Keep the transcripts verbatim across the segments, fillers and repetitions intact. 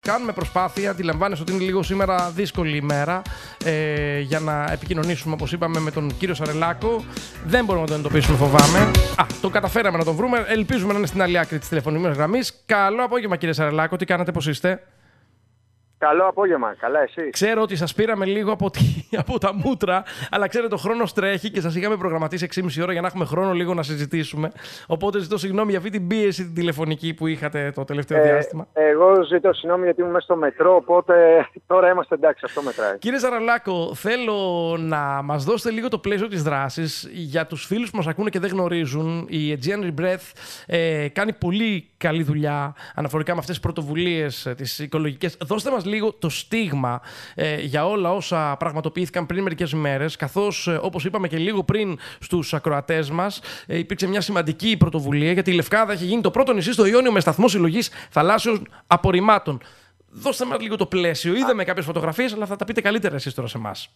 κάνουμε προσπάθεια. Αντιλαμβάνεσαι ότι είναι λίγο σήμερα δύσκολη ημέρα ε, για να επικοινωνήσουμε, όπως είπαμε, με τον κύριο Σαρελάκο. Δεν μπορούμε να τον εντοπίσουμε, φοβάμαι. Α, το καταφέραμε να τον βρούμε. Ελπίζουμε να είναι στην άλλη άκρη της τηλεφωνικής γραμμής. Καλό απόγευμα, κύριε Σαρελάκο. Τι κάνετε, πώς είστε? Καλό απόγευμα, καλά εσείς? Ξέρω ότι σας πήραμε λίγο από, τη, από τα μούτρα, αλλά ξέρετε, ο χρόνος τρέχει και σας είχαμε προγραμματίσει έξι και μισή ώρα για να έχουμε χρόνο λίγο να συζητήσουμε. Οπότε ζητώ συγγνώμη για αυτή την πίεση την τηλεφωνική που είχατε το τελευταίο ε, διάστημα. Εγώ ζητώ συγγνώμη γιατί ήμουν μέσα στο μετρό, οπότε τώρα είμαστε εντάξει, αυτό μετράει. Κύριε Σαρελάκο, θέλω να μας δώσετε λίγο το πλαίσιο της δράσης. Για τους φίλους που μας ακούνε και δεν γνωρίζουν, η Aegean Rebirth ε, κάνει πολύ καλή δουλειά αναφορικά με αυτές τις πρωτοβουλίες, τις οικολογικές. Δώστε μας λίγο το στίγμα ε, για όλα όσα πραγματοποιήθηκαν πριν μερικές ημέρες, καθώς ε, όπως είπαμε και λίγο πριν στους ακροατές μας, ε, υπήρξε μια σημαντική πρωτοβουλία, γιατί η Λευκάδα έχει γίνει το πρώτο νησί στο Ιόνιο με σταθμό συλλογής θαλάσσιων απορριμμάτων. Δώστε μας λίγο το πλαίσιο. Είδαμε κάποιες φωτογραφίες, αλλά θα τα πείτε καλύτερα εσείς τώρα σε εμάς.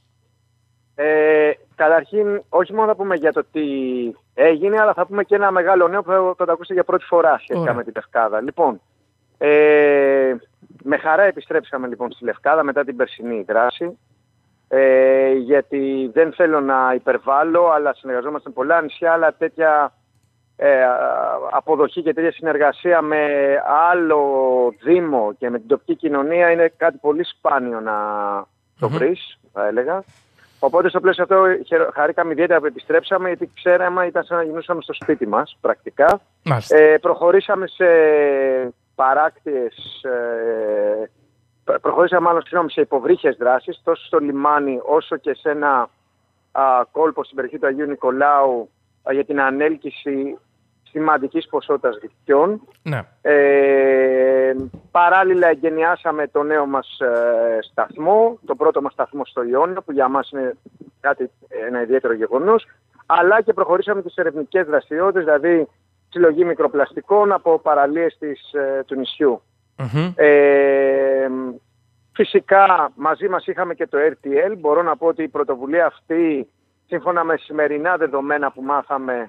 Ε, καταρχήν, όχι μόνο θα πούμε για το τι έγινε, αλλά θα πούμε και ένα μεγάλο νέο που θα, θα το ακούσετε για πρώτη φορά σχετικά με την Λευκάδα. Λοιπόν, ε, με χαρά επιστρέψαμε λοιπόν στη Λευκάδα μετά την περσινή δράση, ε, γιατί δεν θέλω να υπερβάλλω, αλλά συνεργαζόμαστε με πολλά νησιά, αλλά τέτοια ε, αποδοχή και τέτοια συνεργασία με άλλο δήμο και με την τοπική κοινωνία είναι κάτι πολύ σπάνιο να το βρεις, θα έλεγα. Οπότε στο πλαίσιο αυτό χαρήκαμε ιδιαίτερα που επιστρέψαμε, γιατί ξέραμε ήταν σαν να γινούσαμε στο σπίτι μας πρακτικά. Ε, προχωρήσαμε σε παράκτιες, ε, προχωρήσαμε μάλλον συγγνώμη, σε υποβρύχιες δράσεις, τόσο στο λιμάνι όσο και σε ένα α, κόλπο στην περιοχή του Αγίου Νικολάου α, για την ανέλκυση σημαντικής ποσότητας δικτυών. Ναι. Ε, παράλληλα εγκαινιάσαμε το νέο μας ε, σταθμό, το πρώτο μας σταθμό στο Ιόνιο, που για μας είναι κάτι, ένα ιδιαίτερο γεγονός, αλλά και προχωρήσαμε τις ερευνητικές δραστηριότητες, δηλαδή συλλογή μικροπλαστικών από παραλίες της, ε, του νησιού. Mm-hmm. Ε, φυσικά μαζί μας είχαμε και το αρ τι ελ. Μπορώ να πω ότι η πρωτοβουλία αυτή, σύμφωνα με σημερινά δεδομένα που μάθαμε,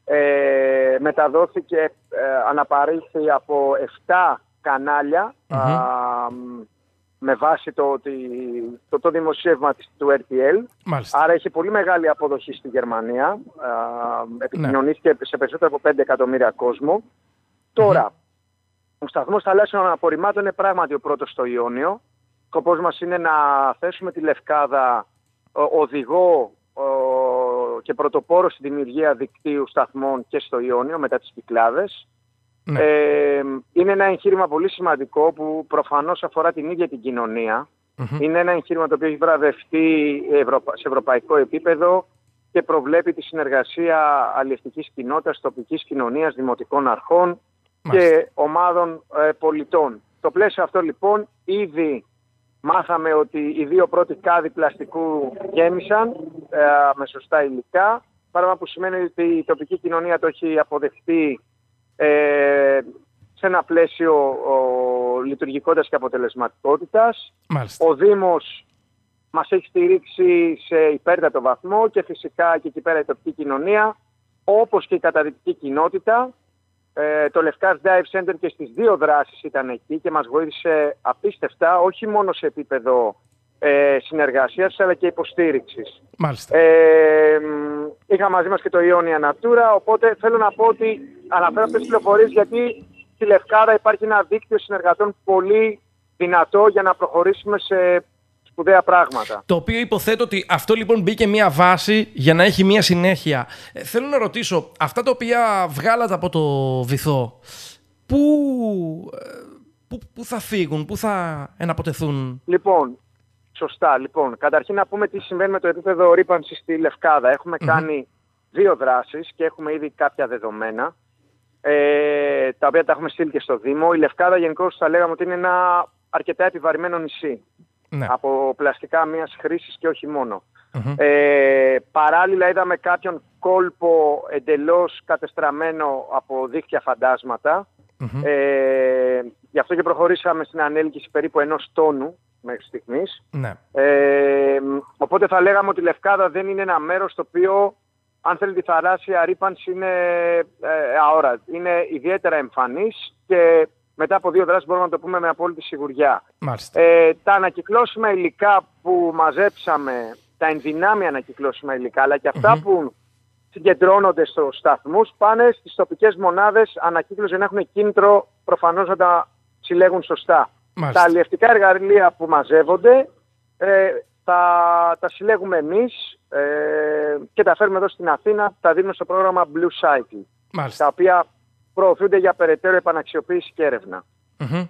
Ε, μεταδόθηκε, ε, αναπαρήχθη από επτά κανάλια mm-hmm. α, με βάση το, το, το δημοσίευμα του αρ τι ελ. Μάλιστα. Άρα έχει πολύ μεγάλη αποδοχή στη Γερμανία. Α, επικοινωνήθηκε ναι. σε περισσότερο από πέντε εκατομμύρια κόσμο. Mm-hmm. Τώρα, ο σταθμός θαλάσσιων απορριμμάτων είναι πράγματι ο πρώτος στο Ιόνιο. Σκοπός μας είναι να θέσουμε τη Λευκάδα οδηγό και πρωτοπόρο στη δημιουργία δικτύου σταθμών και στο Ιόνιο μετά τις Κυκλάδες. Ναι. Ε, είναι ένα εγχείρημα πολύ σημαντικό που προφανώς αφορά την ίδια την κοινωνία. Mm-hmm. Είναι ένα εγχείρημα το οποίο έχει βραβευτεί σε ευρωπαϊκό επίπεδο και προβλέπει τη συνεργασία αλλιευτικής κοινότητας, τοπικής κοινωνίας, δημοτικών αρχών Μάλιστα. και ομάδων ε, πολιτών. Στο πλαίσιο αυτό λοιπόν ήδη μάθαμε ότι οι δύο πρώτοι κάδοι πλαστικού γέμισαν ε, με σωστά υλικά, πράγμα που σημαίνει ότι η τοπική κοινωνία το έχει αποδεχτεί ε, σε ένα πλαίσιο ο, λειτουργικότητας και αποτελεσματικότητας. Μάλιστα. Ο Δήμος μας έχει στηρίξει σε υπέρτατο βαθμό και φυσικά και εκεί πέρα η τοπική κοινωνία, όπως και η καταδυτική κοινότητα. Ε, το Λευκάς Dive Center και στις δύο δράσεις ήταν εκεί και μας βοήθησε απίστευτα, όχι μόνο σε επίπεδο ε, συνεργασίας αλλά και υποστήριξης. Μάλιστα. Ε, είχα μαζί μας και το Ionia Natura, οπότε θέλω να πω ότι αναφέρω αυτές τις πληροφορίες γιατί στη Λευκάδα υπάρχει ένα δίκτυο συνεργατών πολύ δυνατό για να προχωρήσουμε σε σπουδαία πράγματα. Το οποίο υποθέτω ότι αυτό λοιπόν μπήκε μια βάση για να έχει μια συνέχεια. Ε, θέλω να ρωτήσω, αυτά τα οποία βγάλατε από το βυθό, πού, πού, πού θα φύγουν, πού θα εναποτεθούν? Λοιπόν, σωστά. Λοιπόν, καταρχήν να πούμε τι συμβαίνει με το επίπεδο ρύπανσης στη Λευκάδα. Έχουμε mm-hmm. κάνει δύο δράσεις και έχουμε ήδη κάποια δεδομένα, ε, τα οποία τα έχουμε στείλει και στο Δήμο. Η Λευκάδα γενικώς θα λέγαμε ότι είναι ένα αρκετά επιβαρημένο νησί. Ναι. Από πλαστικά μιας χρήσης και όχι μόνο. Mm-hmm. Ε, παράλληλα είδαμε κάποιον κόλπο εντελώς κατεστραμμένο από δίχτυα φαντάσματα. Mm-hmm. Ε, γι' αυτό και προχωρήσαμε στην ανέλκυση περίπου ενός τόνου μέχρι στιγμής. Ναι. Ε, οπότε θα λέγαμε ότι η Λευκάδα δεν είναι ένα μέρος το οποίο, αν θέλει, τη θαλάσσια ρύπανση είναι ε, αόρατη. Είναι ιδιαίτερα εμφανής και μετά από δύο δράσεις μπορούμε να το πούμε με απόλυτη σιγουριά. Ε, τα ανακυκλώσιμα υλικά που μαζέψαμε, τα ενδυνάμει ανακυκλώσιμα υλικά, αλλά και αυτά mm-hmm. που συγκεντρώνονται στους σταθμούς, πάνε στις τοπικές μονάδες ανακύκλωση, να έχουν κίνητρο προφανώς να τα συλλέγουν σωστά. Μάλιστα. Τα αλλιευτικά εργαλεία που μαζεύονται ε, τα, τα συλλέγουμε εμείς ε, και τα φέρουμε εδώ στην Αθήνα, τα δίνουμε στο πρόγραμμα Blue Cycle, Μάλιστα. τα οποία προωθούνται για περαιτέρω επαναξιοποίηση και έρευνα. Mm-hmm.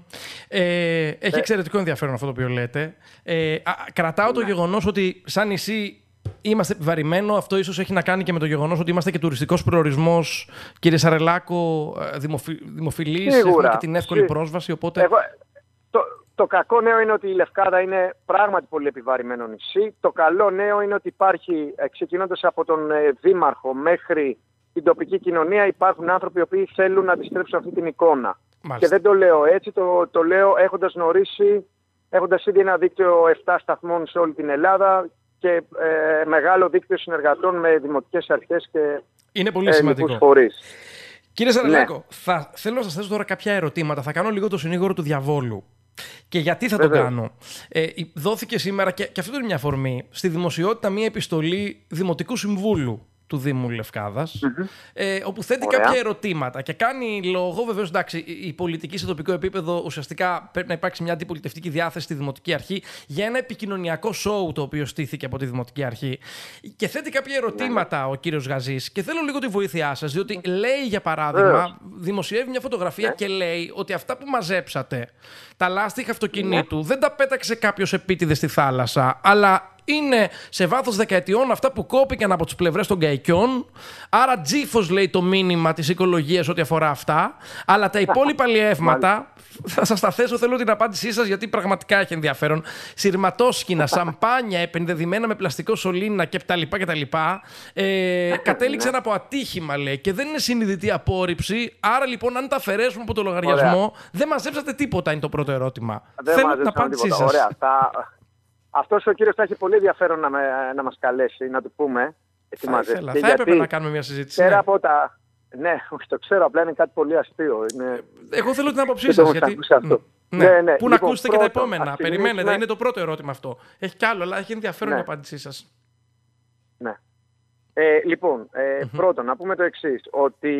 Ε, έχει ε, εξαιρετικό ενδιαφέρον αυτό το οποίο λέτε. Ε, α, κρατάω ναι. το γεγονός ότι σαν νησί είμαστε επιβαρημένο. Αυτό ίσως έχει να κάνει και με το γεγονός ότι είμαστε και τουριστικός προορισμός. Κύριε Σαρελάκο, δημοφι, δημοφιλής, έχουμε και την εύκολη Σί... πρόσβαση. Οπότε... Εγώ, το, το κακό νέο είναι ότι η Λευκάδα είναι πράγματι πολύ επιβαρημένο νησί. Το καλό νέο είναι ότι υπάρχει, ξεκινώντας από τον ε, Δήμαρχο μέχρι την τοπική κοινωνία, υπάρχουν άνθρωποι οι οποίοι θέλουν να αντιστρέψουν αυτή την εικόνα. Μάλιστα. Και δεν το λέω έτσι, το, το λέω έχοντας γνωρίσει, έχοντας ήδη ένα δίκτυο επτά σταθμών σε όλη την Ελλάδα και ε, μεγάλο δίκτυο συνεργατών με δημοτικές αρχές και είναι πολύ σημαντικό. Φορείς. Κύριε Σαρελάκο, ναι. θα, θέλω να σας θέσω τώρα κάποια ερωτήματα. Θα κάνω λίγο το συνήγορο του διαβόλου. Και γιατί θα Βέβαια. το κάνω. Ε, δόθηκε σήμερα, και, και αυτό είναι μια αφορμή, στη δημοσιότητα μια επιστολή Δημοτικού Συμβούλου του Δήμου Λευκάδας, mm-hmm. ε, όπου θέτει Ωραία. κάποια ερωτήματα και κάνει λόγο, βεβαίως, εντάξει, η πολιτική σε τοπικό επίπεδο ουσιαστικά πρέπει να υπάρξει μια αντιπολιτευτική διάθεση στη Δημοτική Αρχή για ένα επικοινωνιακό σοου το οποίο στήθηκε από τη Δημοτική Αρχή. Και θέτει κάποια ερωτήματα yeah. ο κύριος Γαζής και θέλω λίγο τη βοήθειά σας, διότι λέει, για παράδειγμα, yeah. δημοσιεύει μια φωτογραφία yeah. και λέει ότι αυτά που μαζέψατε, τα λάστιχα αυτοκινήτου, yeah. δεν τα πέταξε κάποιος επίτηδες στη θάλασσα, αλλά είναι σε βάθος δεκαετιών αυτά που κόπηκαν από τις πλευρές των καϊκιών. Άρα τζίφος, λέει, το μήνυμα της οικολογίας ό,τι αφορά αυτά. Αλλά τα υπόλοιπα λιεύματα, θα σας τα θέσω, θέλω την απάντησή σας γιατί πραγματικά έχει ενδιαφέρον. Συρματόσκηνα, σαμπάνια, επενδεδημένα με πλαστικό σωλήνα κτλ. κτλ. Ε, κατέληξαν από ατύχημα, λέει, και δεν είναι συνειδητή απόρριψη. Άρα λοιπόν, αν τα αφαιρέσουμε από το λογαριασμό, Ωραία. δεν μαζέψατε τίποτα, είναι το πρώτο ερώτημα. Δεν θέλω την απάντησή σας. Ωραία. Θα... Αυτός ο κύριος θα έχει πολύ ενδιαφέρον να, με, να μας καλέσει, να του πούμε. Θα, ήθελα. θα έπρεπε να κάνουμε μια συζήτηση. Πέρα ναι. από τα... Ναι, όχι, το ξέρω, απλά είναι κάτι πολύ αστείο. Είναι... Εγώ θέλω την άποψή σας. Γιατί... Ναι. Ναι, ναι. Πού λοιπόν, να ακούσετε πρώτον, και τα επόμενα. Περιμένετε, ναι. είναι το πρώτο ερώτημα αυτό. Έχει κι άλλο, αλλά έχει ενδιαφέρον ναι. η απάντησή σας. Ναι. Ε, λοιπόν, ε, mm-hmm. πρώτον, να πούμε το εξής. Ότι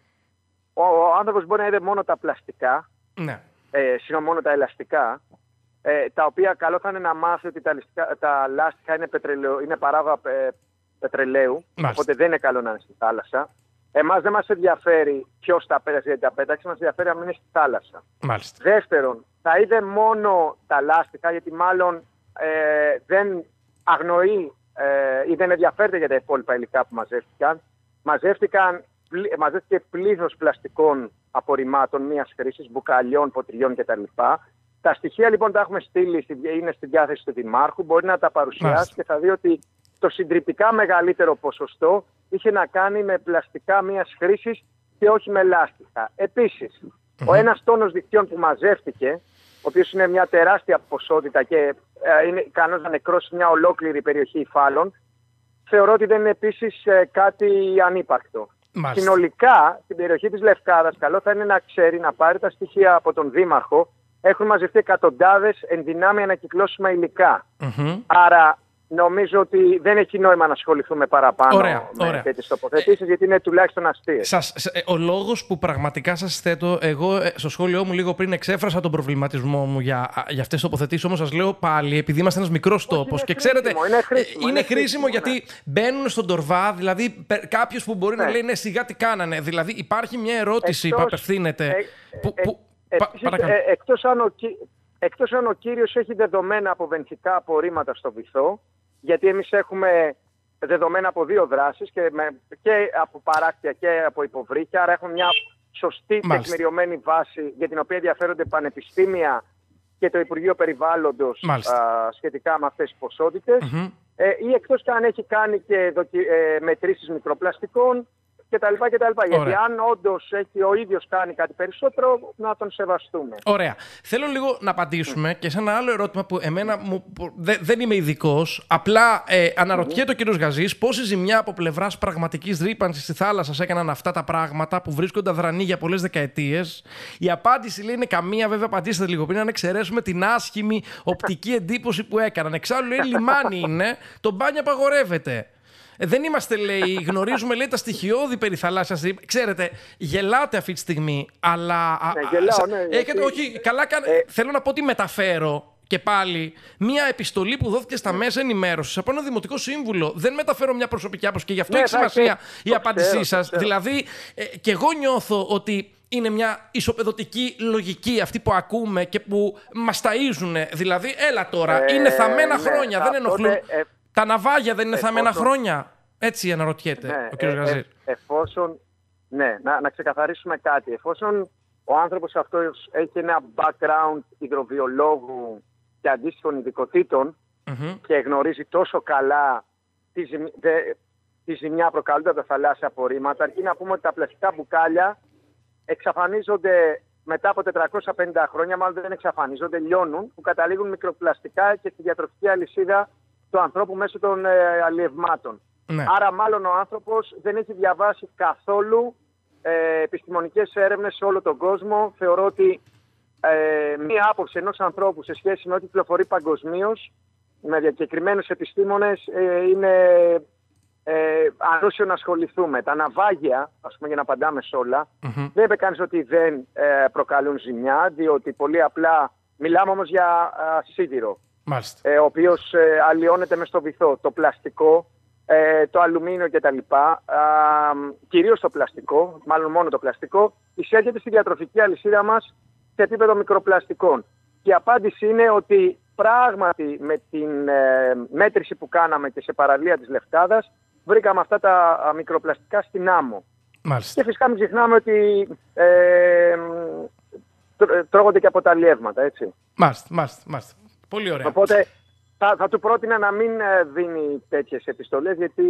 ο, ο άνθρωπος μπορεί να είδε μόνο τα πλαστικά, ναι. ε, συγγνώμη, μόνο τα ελαστικά, Ε, τα οποία καλό θα είναι να μάθει ότι τα, λαστιχα, τα λάστιχα είναι, είναι παράγωγα ε, πετρελαίου, Μάλιστα. οπότε δεν είναι καλό να είναι στη θάλασσα. Εμάς δεν μας ενδιαφέρει ποιος τα πέταξε, γιατί τα πέταξε, μας ενδιαφέρει να μην είναι στη θάλασσα. Μάλιστα. Δεύτερον, θα είδε μόνο τα λάστιχα, γιατί μάλλον ε, δεν αγνοεί ε, ή δεν ενδιαφέρεται για τα υπόλοιπα υλικά που μαζεύτηκαν. Μαζεύτηκαν μαζεύτηκε πλήθος πλαστικών απορριμμάτων μιας χρήσης, μπουκαλιών, ποτηριών κτλ. Τα στοιχεία λοιπόν τα έχουμε στείλει, είναι στη διάθεση του Δημάρχου, μπορεί να τα παρουσιάσει Μάλιστα. και θα δει ότι το συντριπτικά μεγαλύτερο ποσοστό είχε να κάνει με πλαστικά μιας χρήσης και όχι με λάστιχα. Επίσης, mm-hmm. ο ένας τόνος δικτύων που μαζεύτηκε, ο οποίος είναι μια τεράστια ποσότητα και ε, είναι ικανός να νεκρώσει μια ολόκληρη περιοχή υφάλων, θεωρώ ότι δεν είναι επίσης ε, κάτι ανύπαρκτο. Μάλιστα. Συνολικά, στην περιοχή της Λευκάδας, καλό θα είναι να ξέρει, να πάρει τα στοιχεία από τον Δήμαρχο. Έχουν μαζευτεί εκατοντάδες ενδυνάμει ανακυκλώσιμα υλικά. Mm-hmm. Άρα νομίζω ότι δεν έχει νόημα να ασχοληθούμε παραπάνω ωραία, με ωραία. τέτοιες τοποθετήσεις, ε, γιατί είναι τουλάχιστον αστείες. Σας, ο λόγος που πραγματικά σας θέτω, εγώ στο σχόλιο μου λίγο πριν εξέφρασα τον προβληματισμό μου για, για αυτές τις τοποθετήσεις, όμως σας λέω πάλι, επειδή είμαστε ένας μικρός τόπος και χρήσιμο, ξέρετε, είναι χρήσιμο, είναι είναι χρήσιμο, χρήσιμο γιατί ναι. μπαίνουν στον τορβά, δηλαδή κάποιος που μπορεί ναι. να λέει ναι, σιγά τι κάνανε. Δηλαδή υπάρχει μια ερώτηση Εκτός, που απευθύνεται. Ε, που, ε, που, Επίσης, πα, ε, εκτός, αν ο, εκτός αν ο κύριος έχει δεδομένα από βενθικά απορρίμματα στο βυθό, γιατί εμείς έχουμε δεδομένα από δύο δράσεις και, με, και από παράκτια και από υποβρύχια, άρα έχουμε μια σωστή τεκμηριωμένη βάση για την οποία ενδιαφέρονται πανεπιστήμια και το Υπουργείο Περιβάλλοντος α, σχετικά με αυτές τις ποσότητες. Mm-hmm. Ε, ή εκτός και αν έχει κάνει και δοκι, ε, μετρήσεις μικροπλαστικών, κτλ. Γιατί αν όντως έχει ο ίδιος κάνει κάτι περισσότερο, να τον σεβαστούμε. Ωραία. Θέλω λίγο να απαντήσουμε mm. και σε ένα άλλο ερώτημα που εμένα μου, που, δε, δεν είμαι ειδικός. Απλά ε, αναρωτιέται mm. ο κ. Γαζής πόση ζημιά από πλευράς πραγματικής ρύπανσης στη θάλασσα έκαναν αυτά τα πράγματα που βρίσκονται αδρανή για πολλές δεκαετίες. Η απάντηση λέει είναι καμία, βέβαια, απαντήστε λίγο πριν, αν εξαιρέσουμε την άσχημη οπτική εντύπωση που έκαναν. Εξάλλου λέει λιμάνι είναι, το μπάνιο απαγορεύεται. Ε, δεν είμαστε, λέει, γνωρίζουμε, λέει, τα στοιχειώδη περί θαλάσσιας ρήπανσης. Ξέρετε, γελάτε αυτή τη στιγμή, αλλά. Ναι, γελάω, ναι, έχετε, γιατί... όχι, καλά κάνε. Ε... Θέλω να πω ότι μεταφέρω και πάλι μία επιστολή που δόθηκε στα μέσα ενημέρωσης από ένα δημοτικό σύμβουλο. Δεν μεταφέρω μια προσωπική άποψη και γι' αυτό ναι, έχει σημασία και... η απάντησή σας. Δηλαδή, ε, και εγώ νιώθω ότι είναι μια ισοπεδωτική λογική αυτή που ακούμε και που μας ταΐζουν. Δηλαδή, έλα τώρα, ε, είναι θαμμένα ναι, χρόνια, ναι, δεν ενοχλούν. Ε, Τα ναυάγια δεν είναι εφόσον... θαμμένα χρόνια. Έτσι αναρωτιέται ναι, ο κ. Ε, Γαζής. Ε, εφόσον, ναι, να, να ξεκαθαρίσουμε κάτι. Εφόσον ο άνθρωπος αυτός έχει ένα background υδροβιολόγου και αντίστοιχων ειδικοτήτων mm-hmm. και γνωρίζει τόσο καλά τη, ζημ... δε... τη ζημιά προκαλούνται από τα θαλάσσια απορρίμματα, αρκεί να πούμε ότι τα πλαστικά μπουκάλια εξαφανίζονται μετά από τετρακόσια πενήντα χρόνια, μάλλον δεν εξαφανίζονται, λιώνουν, που καταλήγουν μικροπλαστικά και στη διατροφική αλυσίδα του ανθρώπου μέσω των ε, αλλιευμάτων. Ναι. Άρα μάλλον ο άνθρωπος δεν έχει διαβάσει καθόλου ε, επιστημονικές έρευνες σε όλο τον κόσμο. Θεωρώ ότι ε, μία άποψη ενός ανθρώπου σε σχέση με ό,τι κυκλοφορεί παγκοσμίως με διακεκριμένους επιστήμονες ε, είναι ε, ανούσιο να ασχοληθούμε. Τα ναυάγια, ας πούμε, για να απαντάμε σε όλα, mm-hmm. δεν είπε κανείς ότι δεν ε, προκαλούν ζημιά, διότι πολύ απλά μιλάμε όμως για α, σίδηρο. Ε, ο οποίος ε, αλλοιώνεται μες στο βυθό. Το πλαστικό, ε, το αλουμίνιο κτλ. Κυρίως το πλαστικό, μάλλον μόνο το πλαστικό, εισέρχεται στη διατροφική αλυσίδα μας σε επίπεδο μικροπλαστικών. Και η απάντηση είναι ότι πράγματι με την ε, μέτρηση που κάναμε και σε παραλία της Λευκάδας βρήκαμε αυτά τα α, μικροπλαστικά στην άμμο. Μάλιστα. Και φυσικά μην ξεχνάμε ότι ε, τρώγονται και από τα αλλιεύματα, έτσι. Μάλιστα, μάλιστα, μάλιστα. Πολύ ωραία. Οπότε θα, θα του πρότεινα να μην δίνει τέτοιες επιστολές, γιατί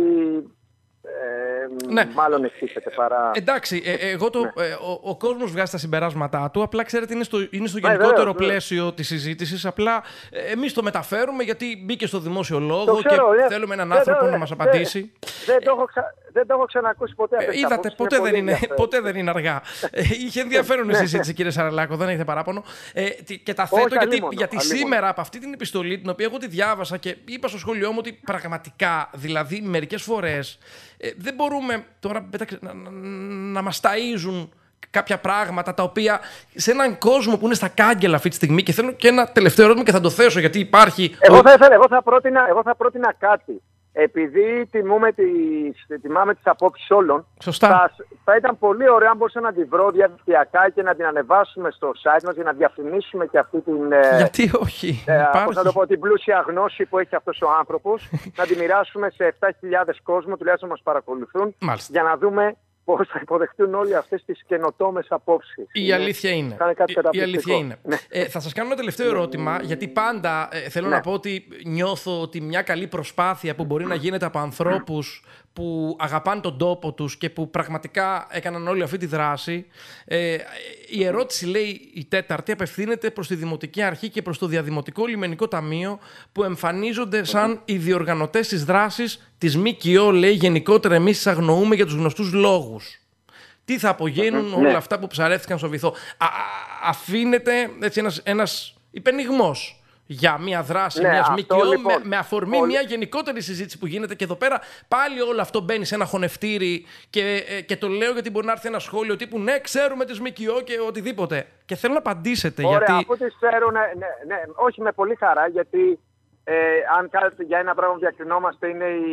ε, ναι. μάλλον εξήφεται παρά... Εντάξει, ε, εγώ το, ναι. ε, ο, ο κόσμος βγάζει τα συμπεράσματά του, απλά ξέρετε είναι στο, είναι στο γενικότερο ναι, πλαίσιο ναι. της συζήτησης, απλά ε, εμείς το μεταφέρουμε γιατί μπήκε στο δημόσιο λόγο ξέρω, και ναι. θέλουμε έναν άνθρωπο ναι, να μας απαντήσει. Δεν, δεν, το, έχω ξα... δεν το έχω ξανακούσει ποτέ. Ε, είδατε, ποτέ δεν, είναι, ποτέ δεν είναι αργά. Είχε ενδιαφέρον η συζήτηση, κύριε Σαραλάκο, δεν έχετε παράπονο. Ε, και τα θέτω γιατί, αλίμονο, γιατί αλίμονο. Σήμερα από αυτή την επιστολή, την οποία εγώ τη διάβασα και είπα στο σχολείο μου ότι πραγματικά, δηλαδή μερικές φορές, Ε, δεν μπορούμε τώρα να, να, να μας ταΐζουν κάποια πράγματα τα οποία σε έναν κόσμο που είναι στα κάγκελα αυτή τη στιγμή. Και θέλω και ένα τελευταίο ερώτημα και θα το θέσω γιατί υπάρχει. Εγώ θα, ήθελα, εγώ θα, πρότεινα, εγώ θα πρότεινα κάτι. Επειδή τιμούμε τις, τιμάμε τις απόψεις όλων, θα, θα ήταν πολύ ωραίο αν μπορούσα να τη βρω διαδικτυακά και να την ανεβάσουμε στο site μας για να διαφημίσουμε και αυτή την, γιατί όχι, ε, πώς θα το πω, την πλούσια γνώση που έχει αυτός ο άνθρωπος, να τη μοιράσουμε σε επτά χιλιάδες κόσμο, τουλάχιστον μας παρακολουθούν, μάλιστα. Για να δούμε πώς θα υποδεχτούν όλοι αυτές τις καινοτόμες απόψεις. Η είναι, αλήθεια είναι. Η, η αλήθεια είναι. Ναι. Ε, θα σας κάνω ένα τελευταίο ερώτημα, γιατί πάντα ε, θέλω ναι. να πω ότι νιώθω ότι μια καλή προσπάθεια που μπορεί να γίνεται από ανθρώπους που αγαπάνε τον τόπο τους και που πραγματικά έκαναν όλη αυτή τη δράση. Ε, η ερώτηση, λέει η τέταρτη, απευθύνεται προς τη Δημοτική Αρχή και προς το Διαδημοτικό Λιμενικό Ταμείο που εμφανίζονται σαν οι διοργανωτές της δράσης της ΜΚΟ, λέει, γενικότερα εμείς τις αγνοούμε για τους γνωστούς λόγους. Τι θα απογίνουν όλα αυτά που ψαρεύτηκαν στο βυθό. Α, αφήνεται έτσι ένας, ένας υπενιγμός για μια δράση, ναι, μιας ΜΚΟ, λοιπόν, με, με αφορμή όλοι... μια γενικότερη συζήτηση που γίνεται και εδώ πέρα πάλι όλο αυτό μπαίνει σε ένα χωνευτήρι και, ε, και το λέω γιατί μπορεί να έρθει ένα σχόλιο τύπου ναι, ξέρουμε τις ΜΚΟ και οτιδήποτε. Και θέλω να απαντήσετε. Ωραία, γιατί... αφού τις ξέρουν, ναι, ναι, όχι με πολύ χαρά, γιατί ε, αν κάνετε για ένα πράγμα που διακρινόμαστε είναι η,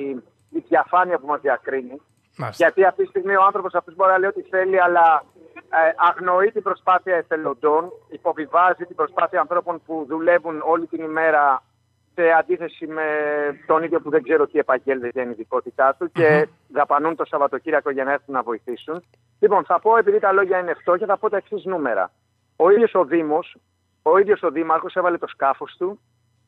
η διαφάνεια που μας διακρίνει. Μάλιστα. Γιατί αυτή τη στιγμή ο άνθρωπος αυτός μπορεί να λέει ό,τι θέλει, αλλά ε, αγνοεί την προσπάθεια εθελοντών, υποβιβάζει την προσπάθεια ανθρώπων που δουλεύουν όλη την ημέρα σε αντίθεση με τον ίδιο που δεν ξέρω τι επαγγέλνεται για την ειδικότητά του και mm-hmm. δαπανούν το Σαββατοκύριακο για να έρθουν να βοηθήσουν. Λοιπόν, θα πω, επειδή τα λόγια είναι φτώχεια, θα πω τα εξής νούμερα. Ο ίδιος ο Δήμος, ο ίδιος ο Δήμαρχος έβαλε το σκάφος του.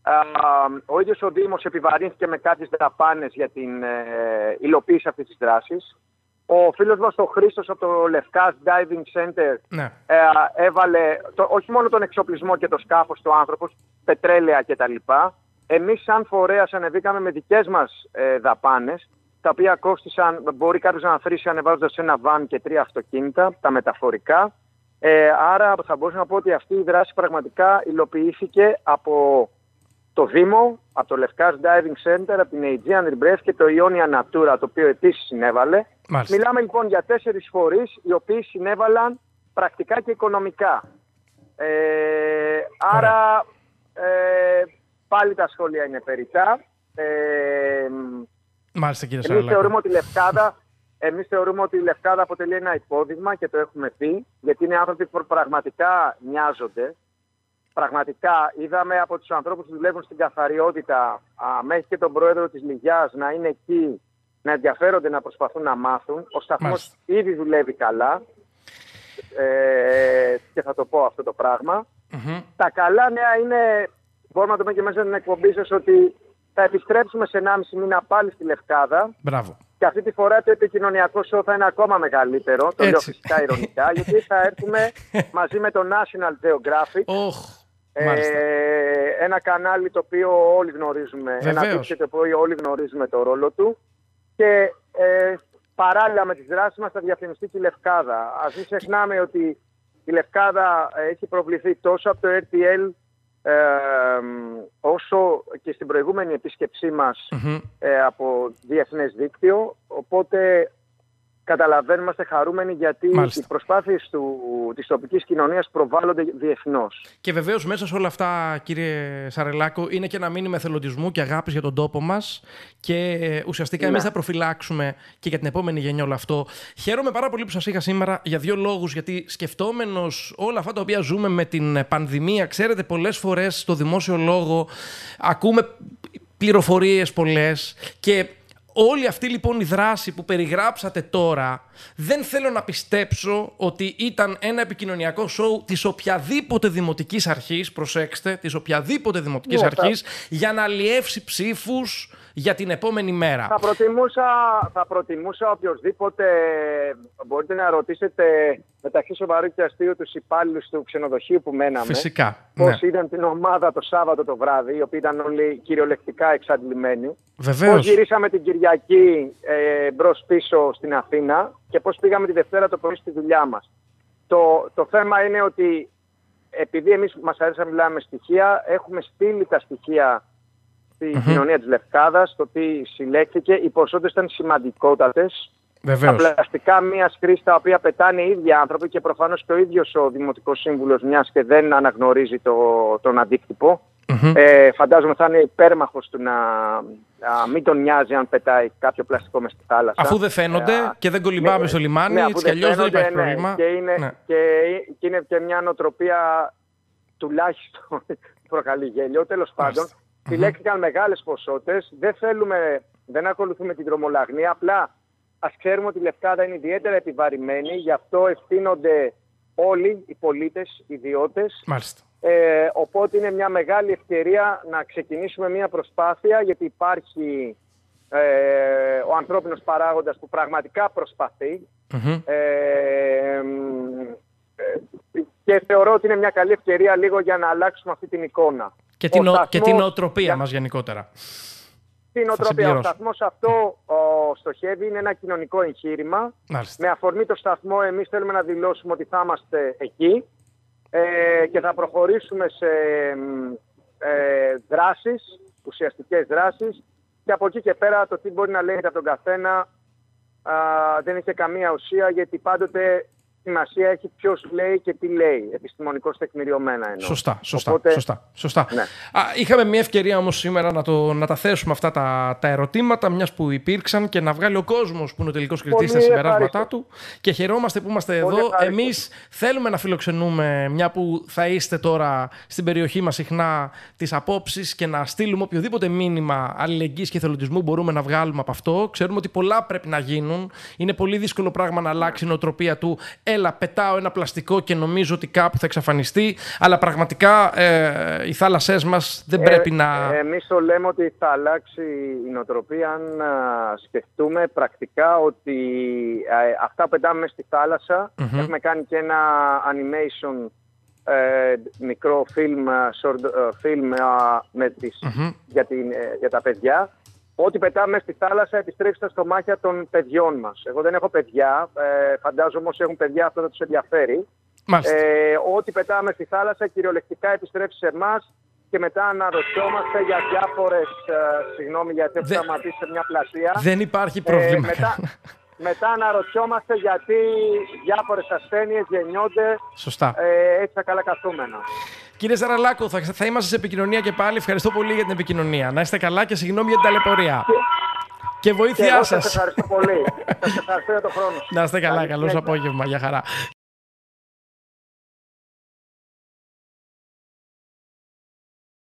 Ο ίδιος ο Δήμος επιβαρύνθηκε με κάποιες δαπάνες για την ε, υλοποίηση αυτής της δράσης. Ο φίλος μας ο Χρήστος από το Λευκάς Diving Center ναι. ε, έβαλε το, όχι μόνο τον εξοπλισμό και το σκάφος του άνθρωπος, πετρέλαια κτλ. Εμείς σαν φορέας ανεβήκαμε με δικές μας ε, δαπάνες, τα οποία κόστησαν, μπορεί κάποιος να αφρίσει ανεβάζοντας ένα βαν και τρία αυτοκίνητα, τα μεταφορικά. Ε, άρα θα μπορούσα να πω ότι αυτή η δράση πραγματικά υλοποιήθηκε από το Δήμο, από το Λευκάς Diving Center, από την Aegean Rebreath και το Ionia Natura, το οποίο επίσης συνέβαλε. Μάλιστα. Μιλάμε λοιπόν για τέσσερις φορείς οι οποίοι συνέβαλαν πρακτικά και οικονομικά. Ε, άρα ε, πάλι τα σχόλια είναι περιττά. Ε, Μάλιστα, κύριε εμείς Σαραλάκο. θεωρούμε ότι η Λευκάδα, εμείς θεωρούμε ότι η Λευκάδα αποτελεί ένα υπόδειγμα και το έχουμε πει, γιατί είναι άνθρωποι που πραγματικά νοιάζονται. Πραγματικά είδαμε από τους ανθρώπους που δουλεύουν στην καθαριότητα α, μέχρι και τον πρόεδρο της Λυγιάς να είναι εκεί, να ενδιαφέρονται, να προσπαθούν να μάθουν. Ο σταθμός Μάλιστα. ήδη δουλεύει καλά ε, και θα το πω αυτό το πράγμα. Mm-hmm. Τα καλά νέα είναι, μπορούμε να το πούμε και μέσα στην εκπομπή σας, ότι θα επιστρέψουμε σε ενάμιση μήνα πάλι στη Λευκάδα. Μπράβο. Και αυτή τη φορά το επικοινωνιακό show θα είναι ακόμα μεγαλύτερο. Το λέω φυσικά ηρωνικά, γιατί θα έρθουμε μαζί με το National Geographic. Oh. Ε, ένα κανάλι το οποίο όλοι γνωρίζουμε, Βεβαίως. ένα δίκτυο το οποίο όλοι γνωρίζουμε το ρόλο του και ε, παράλληλα με τις δράσεις μας θα διαφημιστεί και η Λευκάδα. Ας μην ξεχνάμε ότι η Λευκάδα έχει προβληθεί τόσο από το αρ τι ελ ε, όσο και στην προηγούμενη επίσκεψή μας mm-hmm. ε, από διεθνές δίκτυο, οπότε καταλαβαίνουμε, είμαστε χαρούμενοι γιατί Μάλιστα. οι προσπάθειες του, της τοπικής κοινωνίας προβάλλονται διεθνώς. Και βεβαίως μέσα σε όλα αυτά, κύριε Σαρελάκο, είναι και ένα μήνυμα εθελοντισμού και αγάπης για τον τόπο μας και ουσιαστικά ναι. εμείς θα προφυλάξουμε και για την επόμενη γενιά όλο αυτό. Χαίρομαι πάρα πολύ που σας είχα σήμερα για δύο λόγους, γιατί σκεφτόμενος όλα αυτά τα οποία ζούμε με την πανδημία, ξέρετε, πολλές φορές στο δημόσιο λόγο ακούμε πληροφορίες πολλές και όλη αυτή λοιπόν η δράση που περιγράψατε τώρα, δεν θέλω να πιστέψω ότι ήταν ένα επικοινωνιακό σοου της οποιαδήποτε δημοτικής αρχής, προσέξτε, της οποιαδήποτε δημοτικής yeah, αρχής, θα... για να αλλιεύσει ψήφους για την επόμενη μέρα. Θα προτιμούσα, θα προτιμούσα οποιοσδήποτε, μπορείτε να ρωτήσετε μεταξύ σοβαρού και αστείου τους υπάλληλους του ξενοδοχείου που μέναμε. Φυσικά. Πώς ναι. είδαν την ομάδα το Σάββατο το βράδυ, οι οποίοι ήταν όλοι κυριολεκτικά εξαντλημένοι. Βεβαίως. Πώς γυρίσαμε την Κυριακή ε, μπρος πίσω στην Αθήνα και πώς πήγαμε τη Δευτέρα το πρωί στη δουλειά μας. Το, το θέμα είναι ότι επειδή εμείς μας αρέσει να μιλάμε στοιχεία, έχουμε στείλει τα στοιχεία στη mm-hmm. κοινωνία της Λευκάδας, το τι συλλέχθηκε. Οι ποσότητες ήταν σημαντικότατες. Βεβαίως. Τα πλαστικά μίας χρήσης τα οποία πετάνε οι ίδιοι άνθρωποι και προφανώς και ο ίδιος ο Δημοτικός Σύμβουλος, μιας και δεν αναγνωρίζει το, τον αντίκτυπο. Mm-hmm. Ε, φαντάζομαι θα είναι υπέρμαχος του να, να μην τον νοιάζει αν πετάει κάποιο πλαστικό μες στη θάλασσα. Αφού δεν φαίνονται ε, και δεν κολυμπάμε ναι, στο λιμάνι, ναι, έτσι κι αλλιώς δεν υπάρχει ναι, πρόβλημα. Και είναι, ναι. και, και είναι και μια νοοτροπία τουλάχιστον προκαλεί γέλιο. Τέλος πάντων, mm-hmm. συλλέχθηκαν μεγάλες ποσότητες. Δεν θέλουμε, δεν ακολουθούμε την δρομολαγνία. Απλά ας ξέρουμε ότι η Λευκάδα είναι ιδιαίτερα επιβαρημένη. Γι' αυτό ευθύνονται όλοι οι πολίτες, οι ιδιώτες. Μάλιστα. Ε, οπότε είναι μια μεγάλη ευκαιρία να ξεκινήσουμε μια προσπάθεια, γιατί υπάρχει ε, ο ανθρώπινος παράγοντας που πραγματικά προσπαθεί mm-hmm. ε, ε, και θεωρώ ότι είναι μια καλή ευκαιρία λίγο για να αλλάξουμε αυτή την εικόνα. Και την, ο, και την νοοτροπία για... μας γενικότερα. Την νοοτροπία. Ο σταθμός αυτό ο, στοχεύει, είναι ένα κοινωνικό εγχείρημα. Μάλιστα. Με αφορμή το σταθμό εμείς θέλουμε να δηλώσουμε ότι θα είμαστε εκεί. Ε, και θα προχωρήσουμε σε ε, δράσεις, ουσιαστικές δράσεις, και από εκεί και πέρα το τι μπορεί να λέγεται από τον καθένα α, δεν έχει καμία ουσία, γιατί πάντοτε σημασία έχει ποιος λέει και τι λέει, επιστημονικώς τεκμηριωμένα εννοώ. Σωστά, σωστά, Οπότε, σωστά, σωστά. Ναι. Α, είχαμε μια ευκαιρία όμως σήμερα να, το, να τα θέσουμε αυτά τα, τα ερωτήματα, μιας που υπήρξαν, και να βγάλει ο κόσμος που είναι ο τελικός κριτής τα συμπεράσματά του, και χαιρόμαστε που είμαστε Πολύ εδώ. ευχαριστώ. Εμείς θέλουμε να φιλοξενούμε, μια που θα είστε τώρα στην περιοχή μας συχνά, τις απόψεις και να στείλουμε οποιοδήποτε μήνυμα αλληλεγγύης και εθελοντισμού μπορούμε να βγάλουμε από αυτό. Ξέρουμε ότι πολλά πρέπει να γίνουν. Είναι πολύ δύσκολο πράγμα να αλλάξει η νοοτροπία του έλα, πετάω ένα πλαστικό και νομίζω ότι κάπου θα εξαφανιστεί, αλλά πραγματικά ε, οι θάλασσές μας δεν πρέπει ε, να... Ε, εμείς το λέμε ότι θα αλλάξει η νοοτροπία αν α, σκεφτούμε πρακτικά ότι α, αυτά που πετάμε μέσα στη θάλασσα, mm-hmm. έχουμε κάνει και ένα animation ε, μικρό film, short film ε, με τις, mm-hmm. για, την, ε, για τα παιδιά. Ό,τι πετάμε μέσα στη θάλασσα επιστρέφει στα στομάχια των παιδιών μας. Εγώ δεν έχω παιδιά, ε, φαντάζομαι όσοι έχουν παιδιά αυτό θα τους ενδιαφέρει. Ε, ό,τι πετάμε στη θάλασσα κυριολεκτικά επιστρέφει σε εμάς και μετά αναρωτιόμαστε για διάφορες, ε, συγγνώμη γιατί έχω σταματήσει σε μια πλατεία. Δεν υπάρχει πρόβλημα. Ε, μετά, μετά αναρωτιόμαστε γιατί διάφορες ασθένειες γεννιόνται ε, έτσι ακαλακαθούμενα. Κύριε Ζαραλάκο, θα, θα είμαστε σε επικοινωνία και πάλι. Ευχαριστώ πολύ για την επικοινωνία. Να είστε καλά και συγγνώμη για την ταλαιπωρία. Και, και βοήθειά σας. Σας ευχαριστώ πολύ. Σας ευχαριστώ για τον χρόνο. Να είστε καλά. Καλό απόγευμα. Γεια χαρά.